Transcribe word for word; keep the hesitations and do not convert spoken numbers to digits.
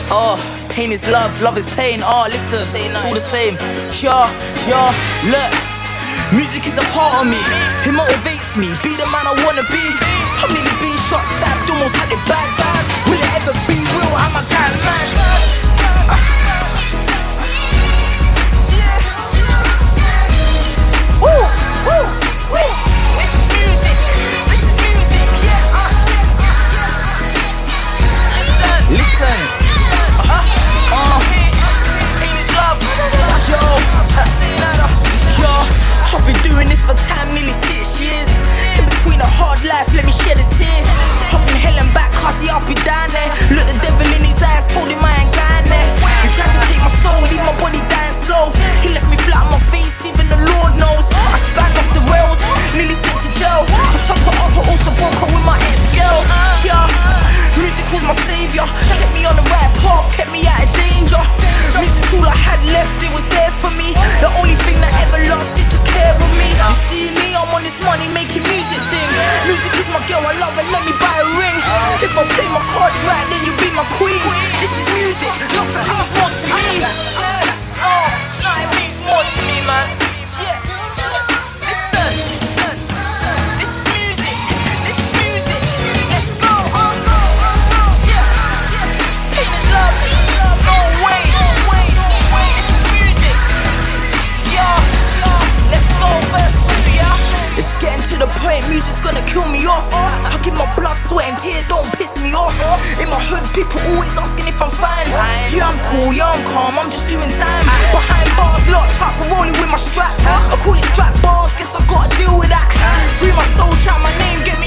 Oh, pain is love, love is pain. Oh, listen, it's all the same. Yeah, yeah, look. Music is a part of me, it motivates me, be the man I wanna be. I've nearly been shot, stabbed, almost had it bad. Will it ever be real? I'm a guy mad. Woo, woo, woo. This is music, this is music, yeah. Uh. Listen, listen. Uh-huh. Uh. Pain is love. Yo, yo. I've been doing this for time, nearly six years. In between a hard life, let me shed a tear. I've been hell and back, cause see I'll be down there. Look the devil in his eyes, told him I ain't going there. He tried to take my soul, leave my body dying slow. He left me flat on my face, even the Lord knows. I spat off the rails, nearly sent to jail. To top it up, I also broke up with my ex-girl. Yeah, music was my savior, kept me on the right path, kept me out of danger. Music's all I had left, it was there for me. The only thing that ever loved it took care of me. You see me, I'm on this money making music thing. Music is my girl, I love her, let me buy a ring. If I play my cards right, then you be my queen. This is music, nothing means more to me. Yeah, oh, nothing means more to me, man. Yeah, listen, listen. This is music, this is music. Let's go, uh, yeah, pain is love, no way. This is music, yeah, let's go, verse two, yeah. It's getting to the point, music's gonna kill me off. I give my blood, sweat and tears, don't piss me off. In my hood, people always asking if I'm fine. Yeah, I'm cool, yeah, I'm calm, I'm just doing time. Behind bars, locked up for rolling with my strap. I call it strap bars, guess I gotta deal with that. Free my soul, shout my name, get